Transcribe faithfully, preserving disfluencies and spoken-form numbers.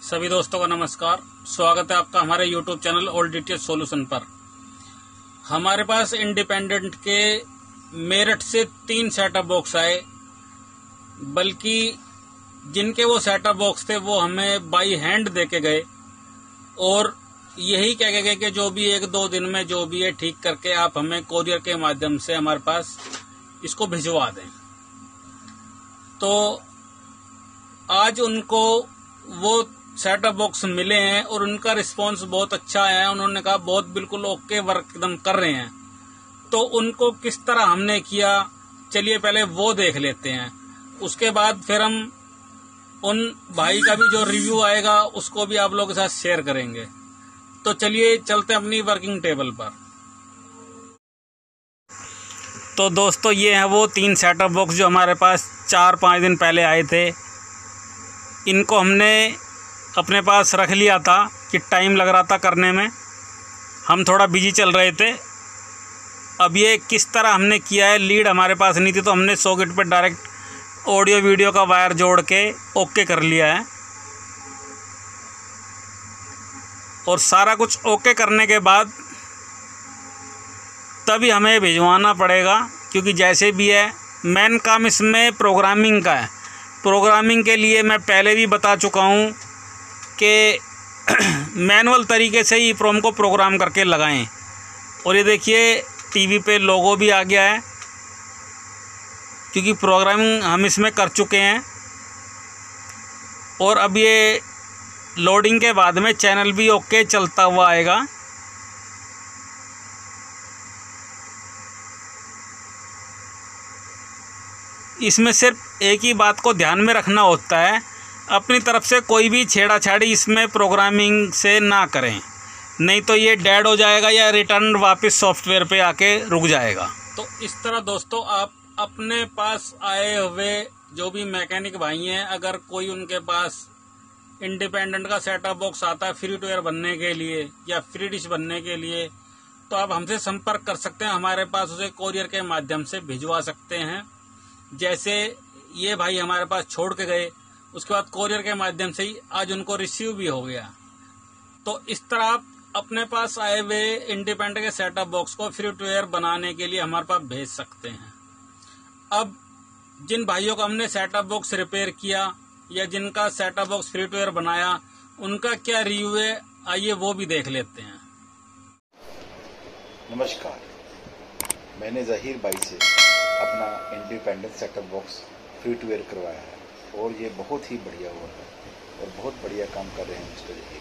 सभी दोस्तों का नमस्कार। स्वागत है आपका हमारे YouTube channel all DTH solution पर। हमारे पास इंडिपेंडेंट के मेरठ से तीन सेटअप बॉक्स आए, बल्कि जिनके वो सेटअप बॉक्स थे वो हमें बाई हैंड देके गए और यही कह के गए कि जो भी एक दो दिन में जो भी है ठीक करके आप हमें कोरियर के माध्यम से हमारे पास इसको भिजवा दें। तो आज उनको वो सेटअप बॉक्स मिले हैं और उनका रिस्पांस बहुत अच्छा आया है। उन्होंने कहा बहुत बिल्कुल ओके वर्क एकदम कर रहे हैं। तो उनको किस तरह हमने किया, चलिए पहले वो देख लेते हैं, उसके बाद फिर हम उन भाई का भी जो रिव्यू आएगा उसको भी आप लोगों के साथ शेयर करेंगे। तो चलिए चलते हैं अपनी वर्किंग टेबल पर। तो दोस्तों ये हैं वो तीन सेटअप बॉक्स जो हमारे पास चार पाँच दिन पहले आए थे। इनको हमने अपने पास रख लिया था कि टाइम लग रहा था करने में, हम थोड़ा बिजी चल रहे थे। अब ये किस तरह हमने किया है, लीड हमारे पास नहीं थी तो हमने सॉकेट पे डायरेक्ट ऑडियो वीडियो का वायर जोड़ के ओके कर लिया है। और सारा कुछ ओके करने के बाद तभी हमें भिजवाना पड़ेगा, क्योंकि जैसे भी है मेन काम इसमें प्रोग्रामिंग का है। प्रोग्रामिंग के लिए मैं पहले भी बता चुका हूँ कि मैनुअल तरीके से ही प्रोम को प्रोग्राम करके लगाएं। और ये देखिए टीवी पे लोगो भी आ गया है, क्योंकि प्रोग्रामिंग हम इसमें कर चुके हैं। और अब ये लोडिंग के बाद में चैनल भी ओके चलता हुआ आएगा। इसमें सिर्फ एक ही बात को ध्यान में रखना होता है, अपनी तरफ से कोई भी छेड़ाछाड़ी इसमें प्रोग्रामिंग से ना करें, नहीं तो ये डेड हो जाएगा या रिटर्न वापस सॉफ्टवेयर पे आके रुक जाएगा। तो इस तरह दोस्तों आप अपने पास आए हुए जो भी मैकेनिक भाई हैं, अगर कोई उनके पास इंडिपेंडेंट का सेटअप बॉक्स आता है फ्री टू एयर बनने के लिए या फ्री डिश बनने के लिए, तो आप हमसे संपर्क कर सकते हैं। हमारे पास उसे कोरियर के माध्यम से भिजवा सकते हैं। जैसे ये भाई हमारे पास छोड़ के गए, उसके बाद कोरियर के माध्यम से ही आज उनको रिसीव भी हो गया। तो इस तरह आप अपने पास आए हुए इंडिपेंडेंट के सेटअप बॉक्स को फ्री टू एयर बनाने के लिए हमारे पास भेज सकते हैं। अब जिन भाइयों को हमने सेटअप बॉक्स रिपेयर किया या जिनका setup box free to air बनाया, उनका क्या रिव्यू है, आइए वो भी देख लेते हैं। नमस्कार, मैंने जहीर भाई से अपना independent setup box free to air करवाया है और ये बहुत ही बढ़िया हुआ है और बहुत बढ़िया काम कर रहे हैं मिस्टर